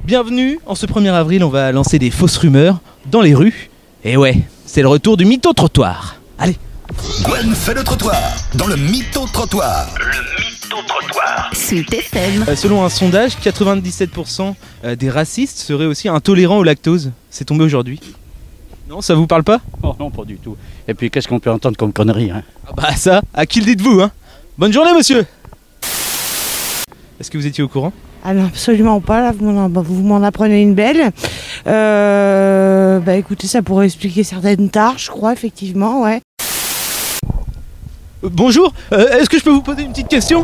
Bienvenue, en ce 1er avril, on va lancer des fausses rumeurs dans les rues. Et ouais, c'est le retour du mytho-trottoir. Allez. Gwen fait le trottoir dans le mytho-trottoir. Le mytho-trottoir. Sud FM. Selon un sondage, 97% des racistes seraient aussi intolérants au lactose. C'est tombé aujourd'hui. Non, ça vous parle pas? Oh non, pas du tout. Et puis qu'est-ce qu'on peut entendre comme conneries, hein? Ah bah ça, à qui le dites-vous, hein? Bonne journée, monsieur. Est-ce que vous étiez au courant? Ah non, absolument pas, là, vous m'en apprenez une belle. Bah écoutez, ça pourrait expliquer certaines tâches, je crois, effectivement, ouais. Bonjour, est-ce que je peux vous poser une petite question?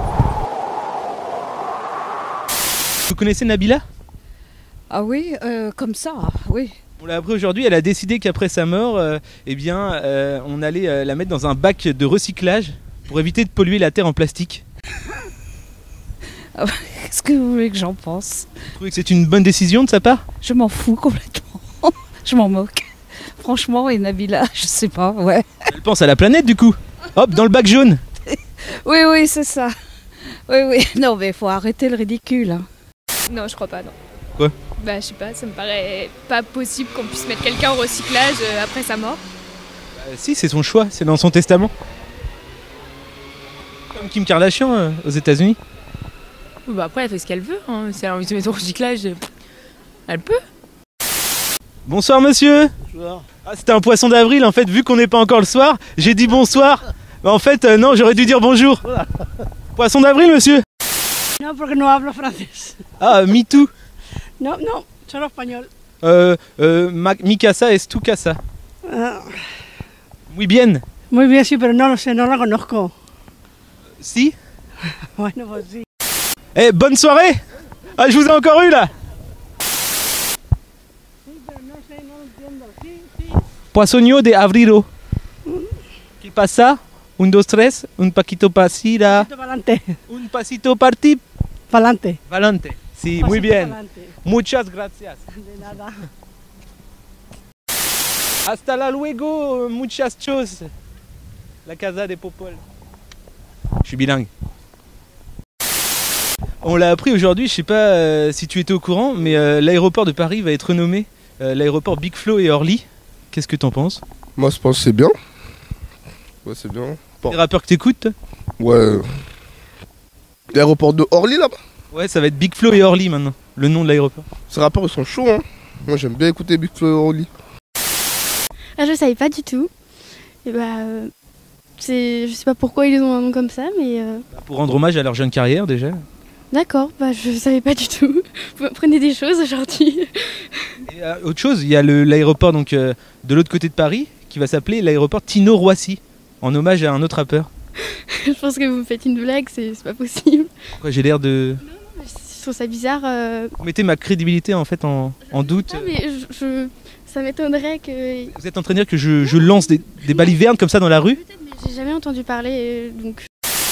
Vous connaissez Nabila? Ah oui, comme ça, oui. On l'a appris aujourd'hui, elle a décidé qu'après sa mort, on allait la mettre dans un bac de recyclage pour éviter de polluer la terre en plastique. Qu'est-ce que vous voulez que j'en pense? Vous trouvez que c'est une bonne décision de sa part? Je m'en fous complètement. Je m'en moque. Franchement, et Nabila, je sais pas, ouais. Elle pense à la planète du coup. Hop, dans le bac jaune. Oui, oui, c'est ça. Oui, oui. Non, mais faut arrêter le ridicule. Hein. Non, je crois pas, non. Quoi? Bah, je sais pas, ça me paraît pas possible qu'on puisse mettre quelqu'un au recyclage après sa mort. Si, c'est son choix, c'est dans son testament. Comme Kim Kardashian aux États-Unis. Bah, après, elle fait ce qu'elle veut. Hein. Si elle a envie de se mettre au recyclage, elle peut. Bonsoir monsieur. Bonsoir. Ah, c'était un poisson d'avril en fait, vu qu'on n'est pas encore le soir, j'ai dit bonsoir. Mais en fait, non, j'aurais dû dire bonjour. Voilà. Poisson d'avril monsieur. Non, porque no hablo francés. Ah, me too. No, no, solo español. Mi casa es tu casa. Muy bien. Muy bien, sí, pero no lo sé, no la conozco. Si. Bueno, pues sí. Eh, bonne soirée. Ah, je vous ai encore eu là. Poisonio de abrilo. ¿Qué pasa? 1, 2, 3, un paquito pasira. Un pasito parti. Pa'lante. Valante. Sí, muy bien. Pa'lante. Muchas gracias. De nada. Hasta la luego, muchas choses. La casa de Popol. Je suis bilingue. On l'a appris aujourd'hui, je sais pas si tu étais au courant, mais l'aéroport de Paris va être renommé l'aéroport Big Flo et Orly. Qu'est-ce que t'en penses? Moi je pense que c'est bien. Ouais, c'est bien. Les rappeurs que t'écoutes? Ouais. L'aéroport de Orly là-bas? Ouais, ça va être Big Flo et Orly maintenant, le nom de l'aéroport. Ces rappeurs ils sont chauds, hein. Moi j'aime bien écouter Big Flo et Orly. Ah, je savais pas du tout. Et bah, je sais pas pourquoi ils ont un nom comme ça, mais. Pour rendre hommage à leur jeune carrière déjà. D'accord, bah je savais pas du tout. Vous m'apprenez des choses aujourd'hui. Et autre chose, il y a l'aéroport donc de l'autre côté de Paris qui va s'appeler l'aéroport Tino-Roissy, en hommage à un autre rappeur. Je pense que vous me faites une blague, c'est pas possible. Pourquoi j'ai l'air de... Non, je trouve ça bizarre. Vous mettez ma crédibilité en fait en doute. Ah, mais ça m'étonnerait que... Vous êtes en train de dire que je lance des balivernes comme ça dans la rue? Peut-être, mais j'ai jamais entendu parler, donc...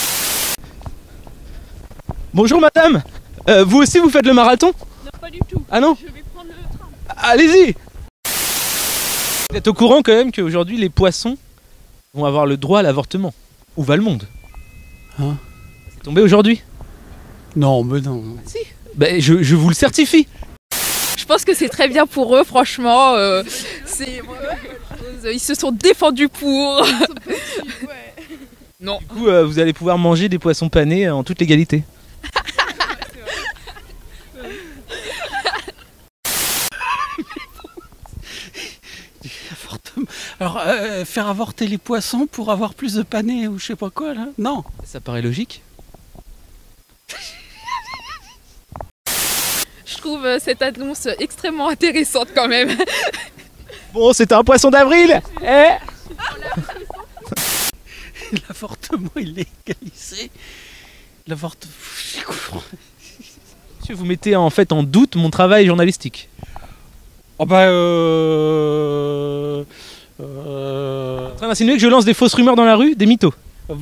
Bonjour madame, vous aussi vous faites le marathon? Non, pas du tout. Ah non? Je vais prendre le train. Allez-y! Vous êtes au courant quand même qu'aujourd'hui les poissons vont avoir le droit à l'avortement? Où va le monde? Hein? C'est tombé aujourd'hui? Non, mais non. Si. Ben, je vous le certifie. Je pense que c'est très bien pour eux, franchement. Ils se sont défendus pour. Non. Du coup, vous allez pouvoir manger des poissons panés en toute légalité. Alors, faire avorter les poissons pour avoir plus de panais ou je sais pas quoi là? Non. Ça paraît logique. Je trouve cette annonce extrêmement intéressante quand même. Bon, c'était un poisson d'avril. L'avortement il est légalisé. L'avortement... Monsieur, vous mettez en fait en doute mon travail journalistique. Oh bah En train d'insinuer que je lance des fausses rumeurs dans la rue, des mythos.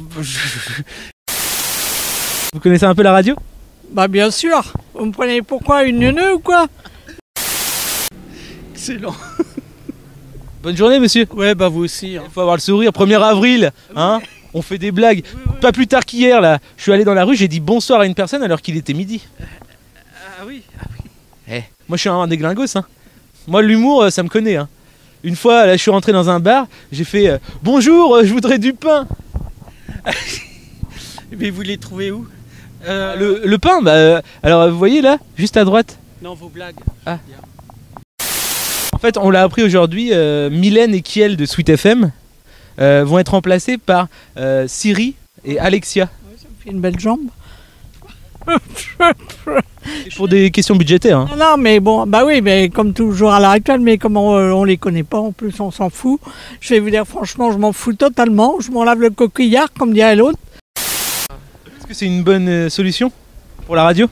Vous connaissez un peu la radio? Bah bien sûr. Vous me prenez pourquoi une neuneu ou quoi? excellent. Bonne journée monsieur. Ouais bah vous aussi. Il faut avoir le sourire, 1er avril, hein? On fait des blagues. Pas plus tard qu'hier là, je suis allé dans la rue, j'ai dit bonsoir à une personne alors qu'il était midi. Ah oui, ah oui. Moi je suis un déglingos, hein. Moi l'humour ça me connaît, hein. Une fois là je suis rentré dans un bar, j'ai fait bonjour, je voudrais du pain. Mais vous les trouvez où Le pain, bah alors vous voyez là, juste à droite. Non, vos blagues. Ah. En fait on l'a appris aujourd'hui, Mylène et Kiel de Sweet FM vont être remplacés par Siri et Alexia. Ça me fait une belle jambe. Pour des questions budgétaires, hein. Non, mais bon, bah oui, mais comme toujours à l'heure actuelle, mais comme on les connaît pas, en plus on s'en fout. Je vais vous dire franchement, je m'en fous totalement. Je m'en lave le coquillard, comme dirait l'autre. Est-ce que c'est une bonne solution pour la radio?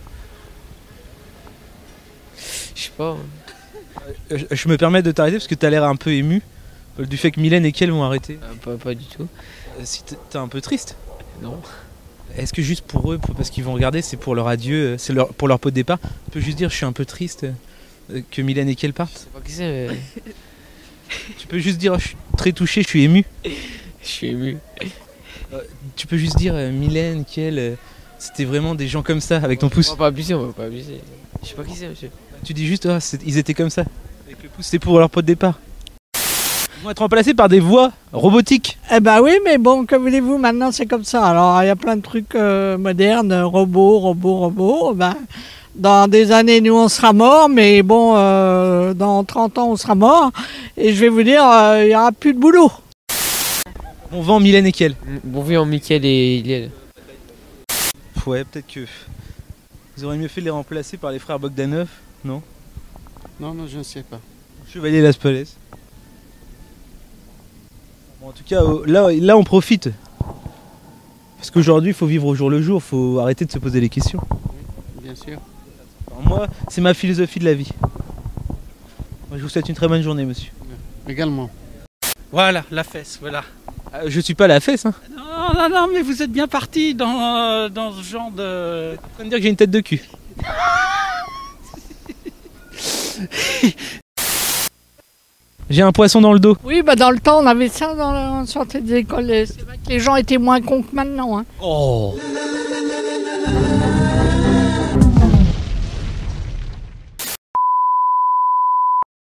Je sais pas. Je me permets de t'arrêter parce que tu as l'air un peu ému du fait que Mylène et Kiel vont arrêter. Pas du tout. Si t'es un peu triste. Non. Est-ce que juste pour eux, parce qu'ils vont regarder, c'est pour leur adieu, pour leur pot de départ, tu peux juste dire je suis un peu triste que Mylène et Kiel partent? Je sais pas qui c'est, mais... Tu peux juste dire je suis très touché, je suis ému. Je suis ému. Tu peux juste dire Mylène, Kiel, c'était vraiment des gens comme ça avec ton pouce. On va pas abuser, on va pas abuser. Je sais pas qui c'est, monsieur. Tu dis juste ils étaient comme ça. Avec le pouce, c'était pour leur pot de départ. Ils vont être remplacés par des voix robotiques. Eh bah oui, mais bon, que voulez-vous, maintenant c'est comme ça. Alors il y a plein de trucs modernes, robots. Ben, dans des années, nous on sera morts, mais bon, dans 30 ans on sera morts. Et je vais vous dire, il n'y aura plus de boulot. On vend Mylène et Kiel. Bon vivant Mickaël et Iliel. Ouais, peut-être que vous auriez mieux fait de les remplacer par les frères Bogdanov, non? Non, je ne sais pas. Chevalier Las Palais. Bon, en tout cas, là on profite. Parce qu'aujourd'hui, il faut vivre au jour le jour, il faut arrêter de se poser les questions. Bien sûr. Alors moi, c'est ma philosophie de la vie. Moi, je vous souhaite une très bonne journée, monsieur. Également. Voilà, la fesse, voilà. Je suis pas la fesse, hein. Non, mais vous êtes bien parti dans ce genre de... T'es en train de dire que j'ai une tête de cul. J'ai un poisson dans le dos. Oui, bah dans le temps on avait ça dans la sortie des écoles. C'est vrai que les gens étaient moins cons que maintenant. Hein. Oh.